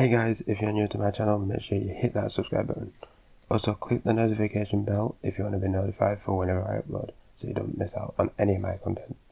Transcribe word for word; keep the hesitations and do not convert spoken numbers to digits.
Hey guys, if you're new to my channel, make sure you hit that subscribe button. Also click the notification bell if you want to be notified for whenever I upload, so you don't miss out on any of my content.